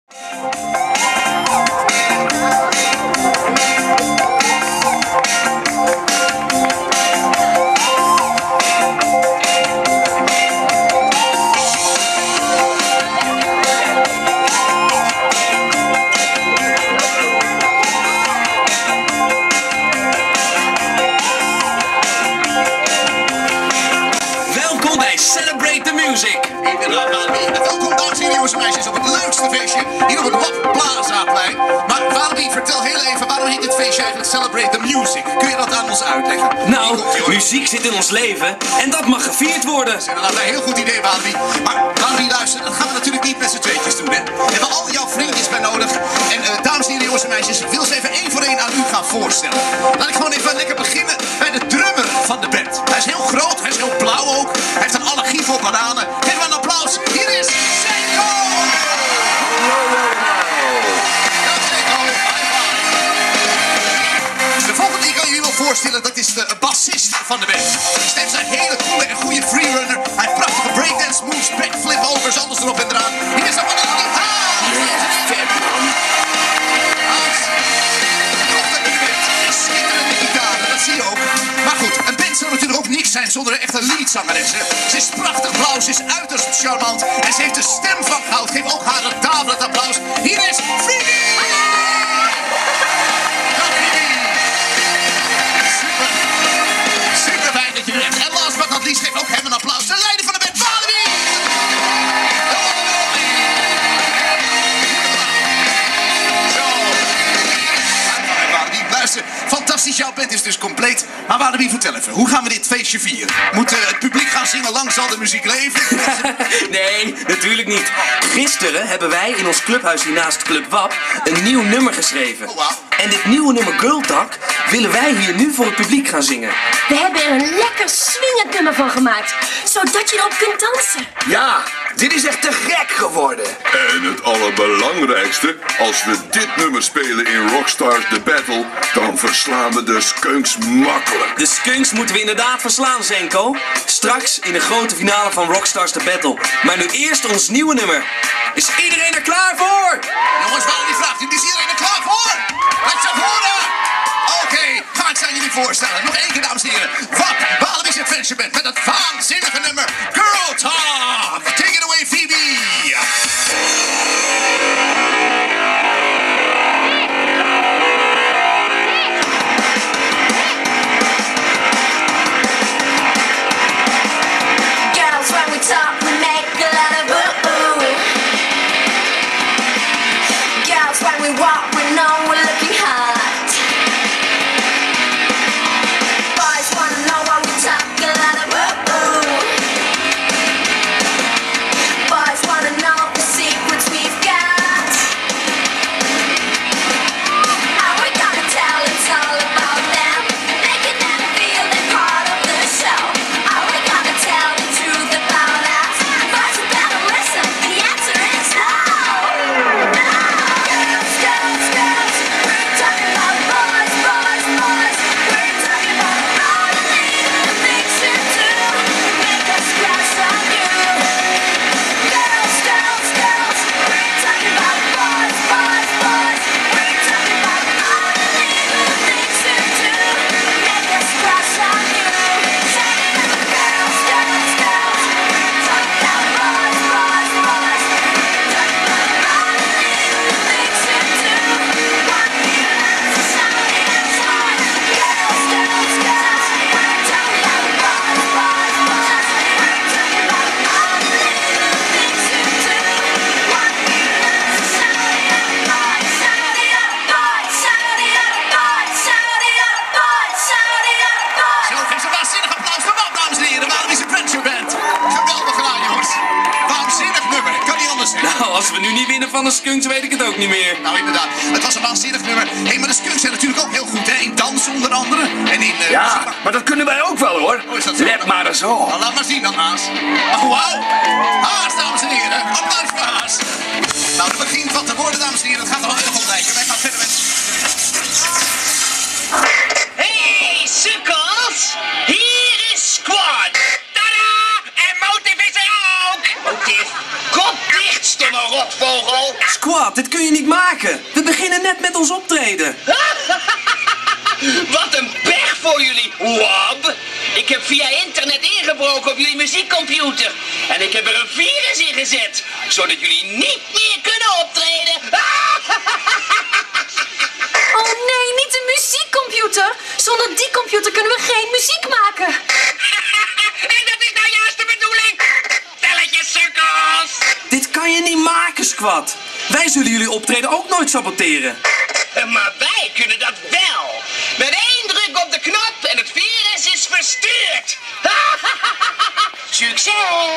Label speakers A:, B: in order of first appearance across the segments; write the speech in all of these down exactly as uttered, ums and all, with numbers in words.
A: Welkom dames en heren, jongens en meisjes, op het leukste feestje hier op het Wap Plazaplein. Maar Walibi, vertel heel even, waarom heet dit feestje eigenlijk Celebrate the Music? Kun je dat aan ons uitleggen?
B: Nou, muziek zit in ons leven en dat mag gevierd worden.
A: Dat is inderdaad een heel goed idee, Walibi. Maar Walibi, luister, dat gaan we natuurlijk niet met z'n tweetjes doen, hè. We hebben al jouw vriendjes bij nodig. En uh, dames en heren, jongens en meisjes, ik wil ze even één voor één aan u gaan voorstellen. Laat ik gewoon even lekker beginnen bij de drummer van de band. Hij is heel groot, hij is heel blauw ook. Hij heeft een allergie voor bananen. Geef hem een applaus. Hier is Seiko! De volgende die ik aan jullie wil voorstellen, dat is de bassist van de band. Zijn stem is een hele coole en goede freerunner. Hij heeft prachtige breakdance moves, backflip overs, alles erop en eraan. Hier is een man die haalt. Hans, klopt dat je bent. Een schitterende gitaar, dat zie je ook. Maar goed, een band zou natuurlijk ook niks zijn zonder een echte leadzangeres. Ze is prachtig blauw, ze is uiterst charmant en ze heeft de stem van goud. Geef ook haar een daverend applaus. Hier is Phoebe! Super. Super fijn dat je er bent. En last but not least, geef ook hem een applaus. De leider van de band, Walibi! Luister, fantastisch, jouw band is dus compleet. Maar Walibi, vertel even, hoe gaan we dit feestje vieren? Moet uh, het publiek gaan zingen, lang zal de muziek leven?
B: Nee, natuurlijk niet. Gisteren hebben wij in ons clubhuis hiernaast Club Wap een nieuw nummer geschreven.
A: Oh, wow.
B: En dit nieuwe nummer Girl Talk willen wij hier nu voor het publiek gaan zingen.
C: We hebben er een lekker swingend nummer van gemaakt, zodat je erop kunt dansen.
D: Ja, dit is echt te gek geworden.
E: En het allerbelangrijkste, als we dit nummer spelen in Rockstars The Battle, dan verslaan we de Skunks makkelijk.
B: De Skunks moeten we inderdaad verslaan, Zenko. Straks in de grote finale van Rockstars The Battle. Maar nu eerst ons nieuwe nummer. Is iedereen er klaar voor?
A: Jongens, Walibi vraagt u, is iedereen er klaar voor? Laat ze horen! Oké, okay, ga ik ze aan jullie voorstellen. Nog één keer, dames en heren. Wap, Walibi's Adventure Band met het waanzinnige nummer Girl Talk. Take it away, Phoebe!
C: Girls, when we talk, we make a lot of boo-boo. Girls, when we walk, we know we're looking hot. Boys wanna know why we talk a lot of boo-boo. Boys wanna know the secrets we've got. How we gonna tell it's all about them, making them feel they're part of the show. How we gonna tell the truth about us? Boys, you better listen, the answer is no. No. Girls, girls, girls, we're talking about boys, boys, boys. We're talking about modeling and things you do, make us crush on you. Girls, girls, girls, we're talking about boys, boys, boys. We're talking about modeling and things you do, make us crush on you. Say it with girls, girls, girls. We're talking about boys, boys, boys. We're talking about modeling and things you do. Want me to learn to shout it as hard. Girls, girls, girls. We're talking about boys, boys, boys. We're talking about modeling and things you do. Want me to learn to shout it out, boys. Shout it out, boys. Shout it out, boys. Shout it out, boys. Shout it out, boys.
A: Zo, geef ze een waanzinnig applaus voor Wap, dames en heren. Walibi's Adventure Band. Geweldig gedaan, jongens. Waanzinnig nummer, ik kan niet anders zeggen.
B: Nou, als we nu niet winnen van de Skunks, weet ik het ook niet meer.
A: Nou, inderdaad. Het was een waanzinnig nummer. Hé, hey, maar de Skunks zijn natuurlijk ook heel goed, hè? In dansen onder andere. En in... Uh,
D: Ja, maar dat kunnen wij ook wel, hoor.
A: Oh, is dat zo?
D: Let maar eens op.
A: Nou, laat maar zien dan, Haas. Oh, wauw. Haas, dames en heren. Applaus voor Haas. Nou, het begint wat te worden, dames en heren. Het gaat al aardig oplijken. Wij gaan verder met...
F: Hey, sukkels! Hier is Squad! Tada! En Motive is er ook! Motive, kop dicht, stomme rotvogel!
B: Squad, dit kun je niet maken. We beginnen net met ons optreden.
F: Wat een pech voor jullie, Wab. Ik heb via internet ingebroken op jullie muziekcomputer. En ik heb er een virus in gezet, zodat jullie niet meer kunnen optreden.
C: Oh nee, niet de muziekcomputer. Zonder die computer kunnen we geen muziek maken.
F: En dat is nou juist de bedoeling. Stelletje sukkels.
B: Dit kan je niet maken, Squad. Wij zullen jullie optreden ook nooit saboteren.
F: Maar wij kunnen dat wel. Met één druk op de knop en het virus is verstuurd. Succes!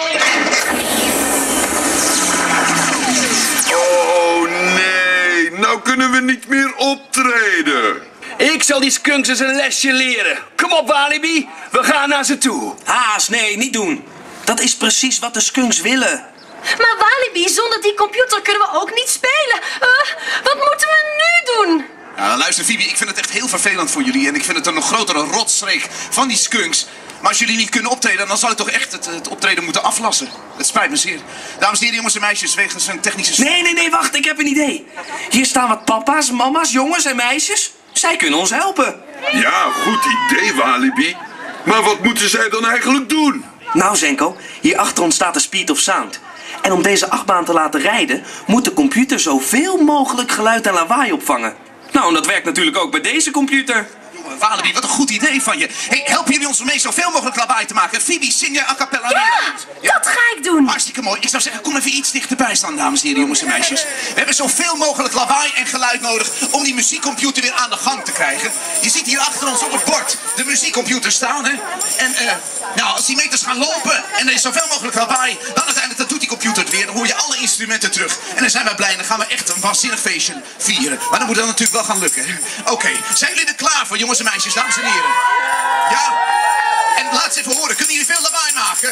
E: Oh nee, nou kunnen we niet meer optreden.
D: Ik zal die skunks eens een lesje leren. Kom op, Walibi. We gaan naar ze toe.
B: Haas, nee, niet doen. Dat is precies wat de skunks willen.
C: Maar Walibi, zonder die computer kunnen we ook niet spelen. Uh, wat moeten we nu doen?
A: Nou, luister, Phoebe, ik vind het echt heel vervelend voor jullie. En ik vind het een nog grotere rotstreek van die skunks. Maar als jullie niet kunnen optreden, dan zal ik toch echt het, het optreden moeten aflassen. Het spijt me zeer. Dames en heren, jongens en meisjes, wegens een technische...
B: Nee, nee, nee, wacht, ik heb een idee. Hier staan wat papa's, mama's, jongens en meisjes. Zij kunnen ons helpen.
E: Ja, goed idee, Walibi. Maar wat moeten zij dan eigenlijk doen?
B: Nou, Zenko, hier achter ons staat de Speed of Sound. En om deze achtbaan te laten rijden, moet de computer zoveel mogelijk geluid en lawaai opvangen. Nou, en dat werkt natuurlijk ook bij deze computer.
A: Jongen, Walibi, wat een goed idee van je. Hey, helpen jullie ons ermee zoveel mogelijk lawaai te maken? Phoebe, zing je a cappella mee?
C: Ja, dat ga ik doen.
A: Hartstikke mooi. Ik zou zeggen, kom even iets dichterbij staan, dames en heren, jongens en meisjes. We hebben zoveel mogelijk lawaai en geluid nodig om die muziekcomputer weer aan de gang te krijgen. Je ziet hier achter ons op het bord de muziekcomputer staan, hè. En eh, nou, als die meters gaan lopen en er is zoveel mogelijk lawaai, dan uiteindelijk dan doet die computer het weer. Dan hoor je alle instrumenten terug. En dan zijn wij blij en dan gaan we echt een waanzinnig feestje vieren. Maar dan moet dat natuurlijk wel gaan lukken. Oké, okay. Zijn jullie er klaar voor, jongens en meisjes, dames en heren? Ja? En laat eens even horen, kunnen jullie veel lawaai maken?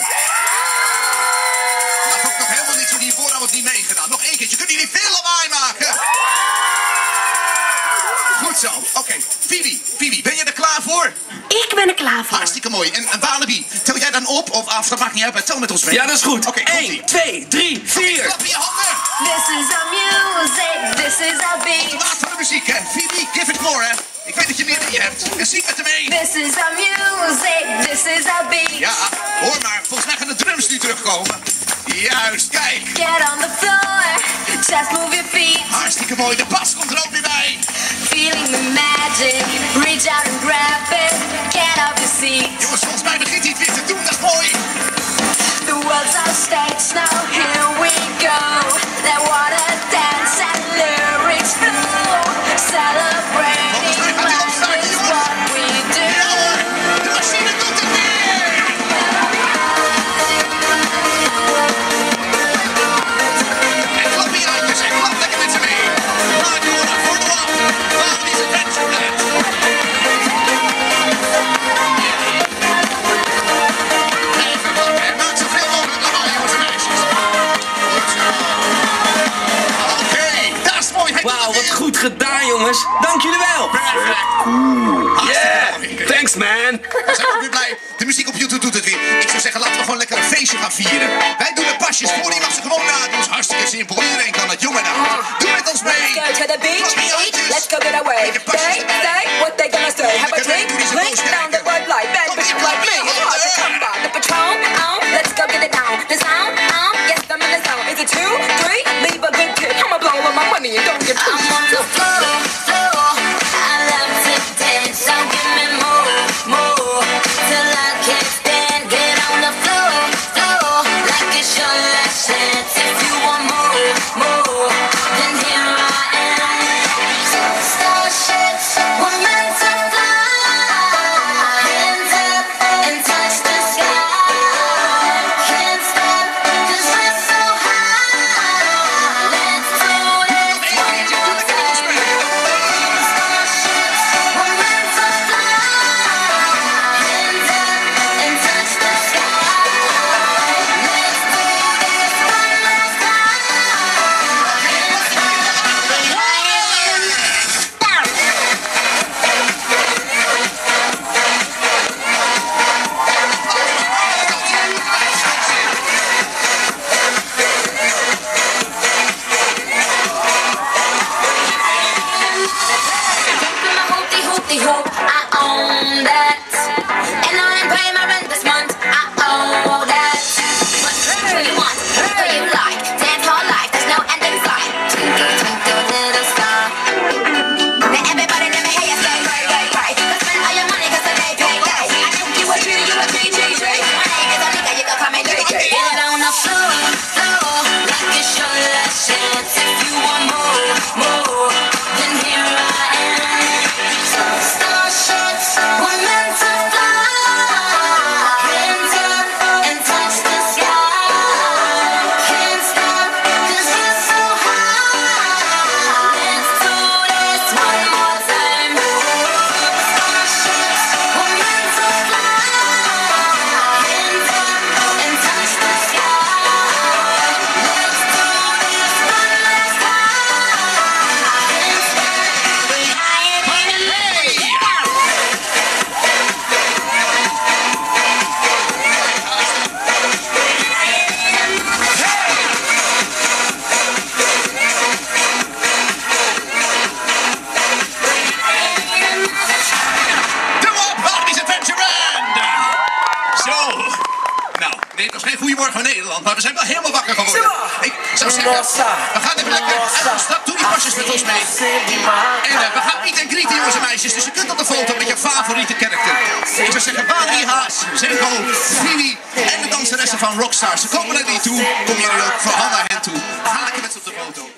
A: Dat vond ik nog helemaal niet zo, die hiervoor had het niet meegedaan. Nog één keertje, kunnen jullie veel lawaai maken? Goed zo, oké. Okay. Phoebe, Phoebe, ben je er klaar voor?
C: Ik ben er klaar voor.
A: Hartstikke mooi. En, en Walibi, tel jij dan op? Of af, dat maakt niet uit, maar tel met ons mee.
B: Ja, dat is goed.
A: Oké,
B: okay, één, twee, drie, vier.
A: Klap in je handen.
C: This is our music, this is our beat.
A: Laat van de muziek, hè. Phoebe, give it more, hè. Ik weet dat je meer in je hebt. En zing met hem mee.
C: This is our music, this is our beat.
A: Ja, hoor maar. Volgens mij gaan de drums nu terugkomen. Juist, kijk.
C: Get on the floor, just move your feet.
A: Hartstikke mooi. De bas komt er ook weer bij.
C: Feeling the magic, reach out and grab it. Get off your seat.
A: Jongens, volgens mij begint hij het weer te doen. Dat is mooi.
C: The world's our stage now, here we go. That water dance and lyrics flow. Celebrating life is what we do.
A: Ja hoor, de machine doet het weer. En klap je handjes en klap lekker met ze mee. Laat je horen voor de lap. Walibi's Adventureland. Even wachten en maak zoveel mogelijk lawaai, jongens en meisjes. Goed zo. Oké, dat is mooi. Hij doet
B: Wauw,
A: het
B: wat
A: weer.
B: goed gedaan, jongens. Dank jullie wel.
A: Perfect.
D: Yeah,
A: Hartstikke mooi.
D: thanks man.
A: We zijn ook weer blij. De muziekcomputer doet het weer. Ik zou zeggen, laten we gewoon lekker een feestje gaan vieren. Wij doen de pasjes voor, die mag ze gewoon nadoen. Het is hartstikke simpel. Iedereen kan het, jong en oud. Doe met ons mee.
G: Go to the beach,
A: Klap in je
G: eat,
A: handjes.
G: let's go get away.
A: Met je pasjes
G: They
A: erbij.
G: say what they gonna say. Have a
A: Lekker
G: drink,
A: doen die ze
G: drink
A: boos
G: down the
A: kijken.
G: Bud Light. Bad
A: Kom
G: bitch
A: hier,
G: like me,
A: klap in je
G: it's hard to
A: handen.
G: come by. The Patron, on, let's go get it down. The sound, on, yes, I'm in the zone. Is it two, three? Leave a good tip. I'ma blow all my money and don't get too
C: I'm on the floor, floor. I love to dance, so give me more, more. Till I can't stand, get on the floor, floor. Like it's your last chance if you want more, more.
A: van Nederland, maar we zijn wel helemaal wakker geworden. Ik zou zeggen, we gaan even lekker uit de stad. Doe die pasjes met ons mee. En uh, we gaan meet en greeten, jongens en meisjes. Dus je kunt op de foto met je favoriete karakter. Ik zou zeggen, Walibi, Haas, Zenko, Fini en de danseressen van Rockstars. Ze komen naar die toe. Kom jullie ook vooral naar hen toe. Ga lekker met ze op de foto.